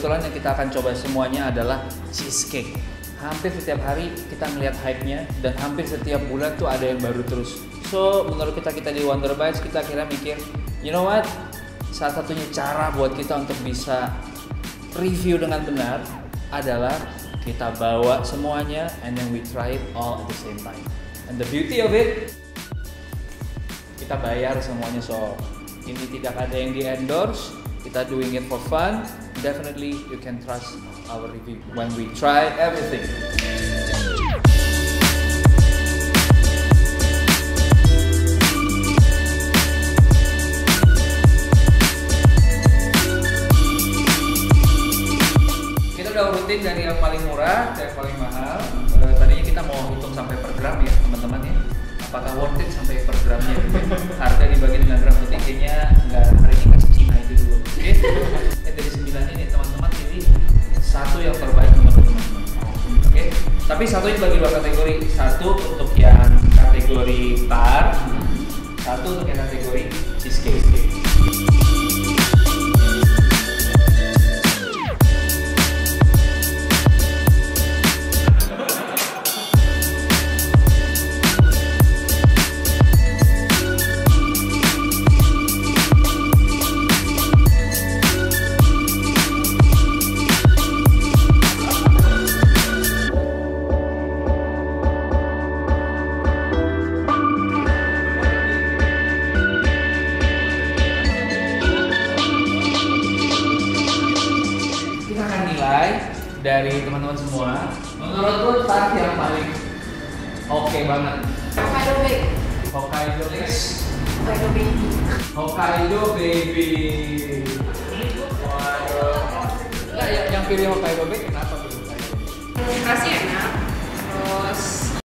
kebetulan yang kita akan coba semuanya adalah cheesecake. Hampir setiap hari kita melihat hype-nya dan hampir setiap bulan tuh ada yang baru terus. So, menurut kita di Wanderbites, kita kira mikir, you know what? Salah satunya cara buat kita untuk bisa review dengan benar adalah kita bawa semuanya and then we try it all at the same time. And the beauty of it, kita bayar semuanya, so ini tidak ada yang di-endorse, kita doing it for fun. Definitely you can trust our review when we try everything. Kita udah rutin dari yang paling murah ke yang paling mahal. Tadinya kita mau hitung sampai per gram ya teman-teman ya. Apakah worth it sampai per gramnya gitu. Harga dibagi dengan gram penting kayaknya nggak, hari ini kasih Cina itu dulu. Oke? Dari 9 ini teman-teman pilih satu yang terbaik menurut teman-teman. Oke? Tapi satu ini bagi dua kategori. Satu untuk yang kategori tart, satu untuk yang kategori cheesecake. Dari teman-teman semua, menurut lo tart yang paling oke banget? Hokkaido Bake. Hokkaido Bake. Hokkaido Baby. Hokkaido Baby. Waduh. Nah, yang pilih Hokkaido Bake kenapa pilih Hokkaido? Rasanya enak. Terus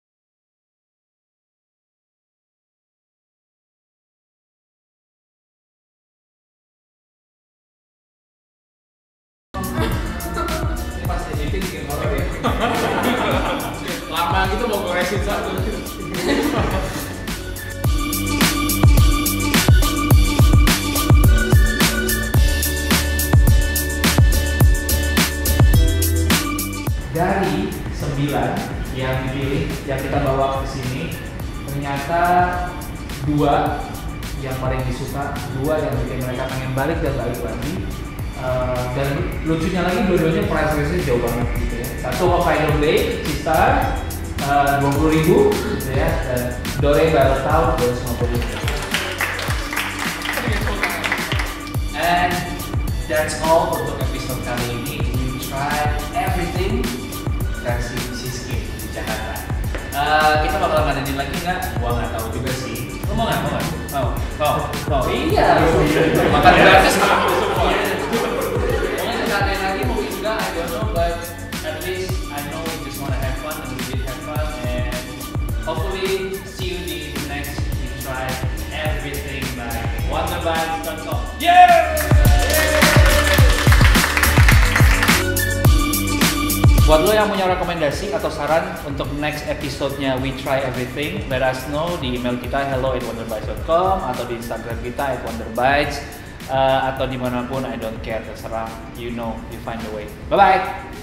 lama gitu mau goresin satu. Dari 9 yang dipilih, yang kita bawa ke sini, ternyata 2 yang paling disuka, 2 yang bikin mereka pengen balik dan balik lagi. Dan lucunya lagi dua-duanya price range-nya jauh banget gitu ya. Satu Hokkaido Bake, Cheesecake 20.000 gitu ya, dan Dore Baratau 250. And that's all untuk episode kali ini. We try everything versi cheesecake di Jakarta. Kita bakal ngadain lagi nggak? Gua nggak tahu juga sih. Lo mau nggak? Mau? Iya. Makan gratis aku semua. I don't know, but at least I know we just want to have fun and we did have fun, and hopefully see you the next We Try Everything by Wanderbites.com. Yeah! Buat lo yang punya rekomendasi atau saran untuk next episode-nya We Try Everything, let us know di email kita hello@wanderbites.com atau di Instagram kita @wanderbites. Atau dimanapun, I don't care, terserah, you know, you find the way. Bye bye.